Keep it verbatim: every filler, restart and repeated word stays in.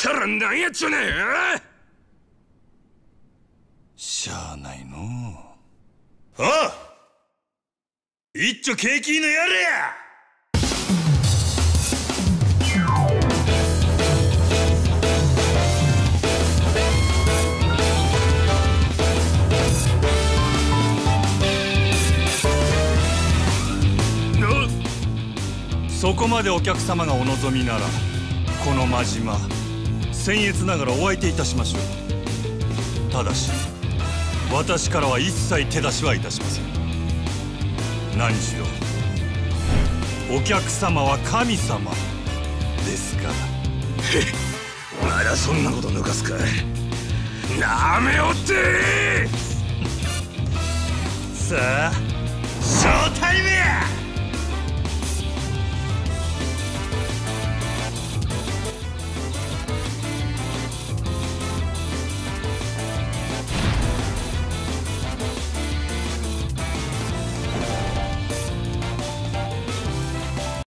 ったらなんやっちゅうねん。 しゃあないのう。 ああ、一丁景気のやれや。 そこまでお客様がお望みなら、この真島僭越ながらお相手いたしましょう。ただし私からは一切手出しはいたしません。何しろお客様は神様ですから。 へっ、まだそんなこと抜かすか。なめおってさあショータイムや。